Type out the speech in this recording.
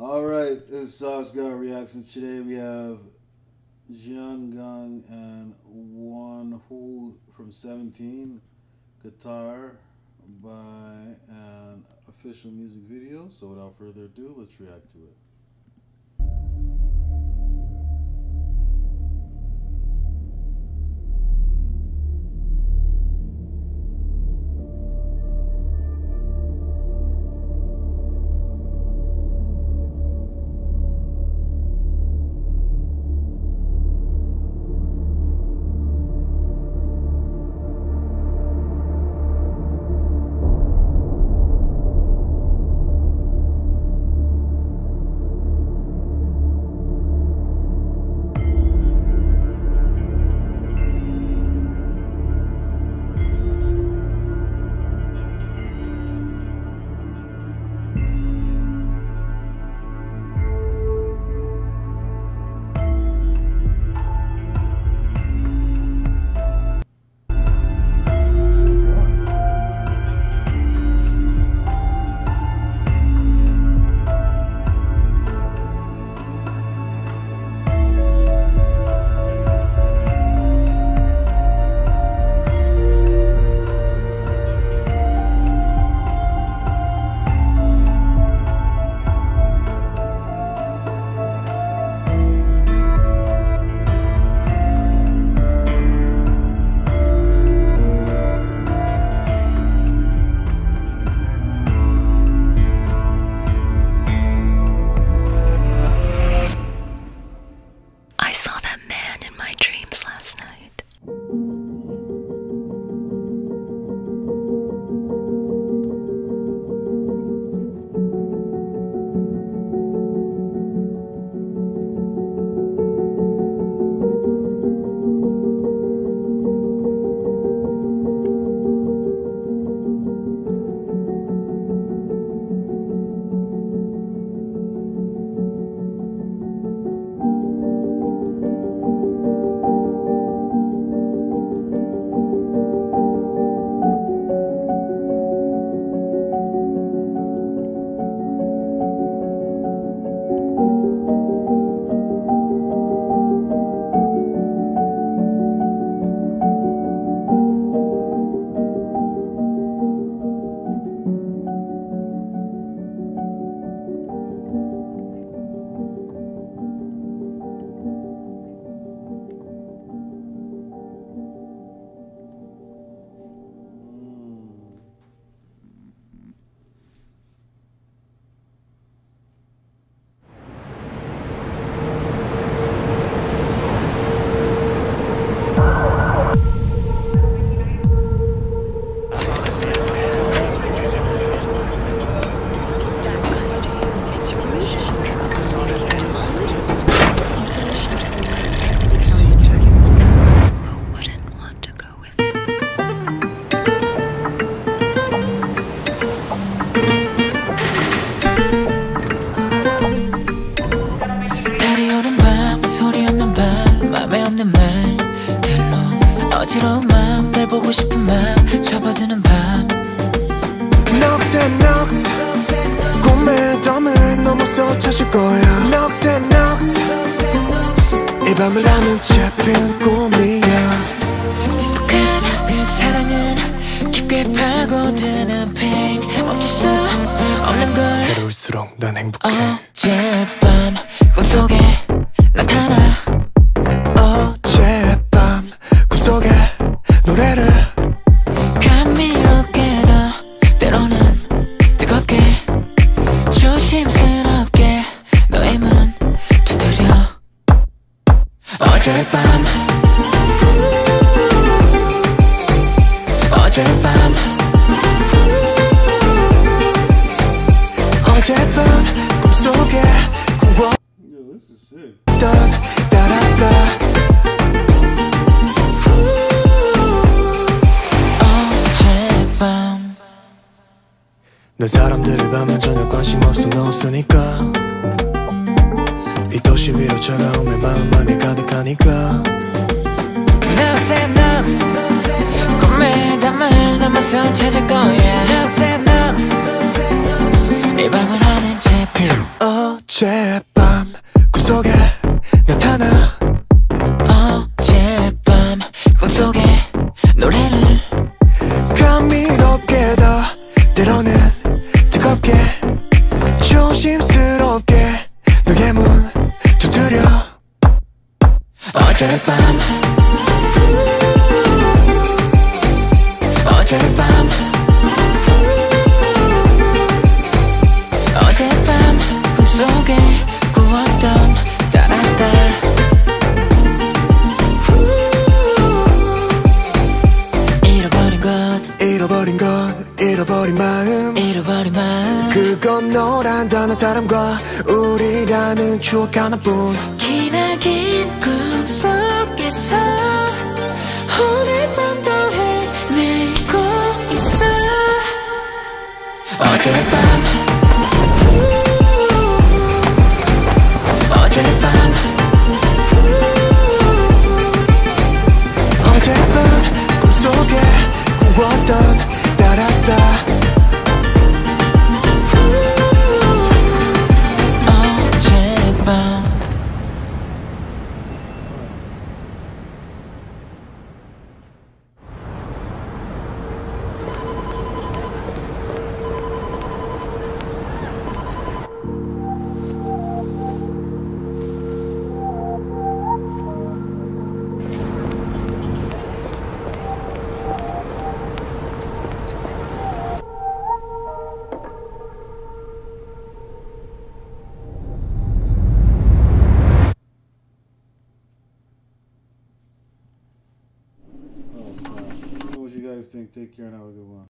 Alright, it's Sauce God Reactions. Today we have Jian Gang and Won Hu from 17, Guitar by an official music video. So without further ado, let's react to it. I saw that man in my dreams last night. 어지러운 맘, 날 보고 싶은 맘, 접어드는 밤. 넋에 꿈의 덤을 넘어서 찾을 거야. 넋에 이 밤을 아는 채 핀 꿈이야. 지독한 사랑은 깊게 파고드는 pain. 멈출 수 없는 걸. 외로울수록 난 행복해. 어젯밤 꿈속에 나타나. 어젯밤 꿈속에 노래를 감미롭게도 때로는 뜨겁게 조심스럽게 너의 문 두드려. 어젯밤 꿈속에 구웠던 따라가. 어젯밤 내 사람들의 밤은 전혀 관심 없어. 너 없으니까. 이 도시 위로 차가움의 마음만이 가득하니까. 넋에 꿈의 담을 넘어서 찾을 거야. 넋에 이 밤을 하는 채 필요. 어젯밤 꿈속에 나타나 어젯밤 꿈속에 노래를 감미롭게 더 때로는 뜨겁게 조심스럽게 너의 문 두드려 어젯밤 어젯밤 꿈속에 꾸었던 따라따 잃어버린 마음 그건 너란다는 사람과 우리라는 추억 하나뿐 기나긴 꿈속에서 오늘 밤도 헤매고 있어 어젯밤 꿈속에 꾸었던 따라따 What you guys think? Take care and have a good one.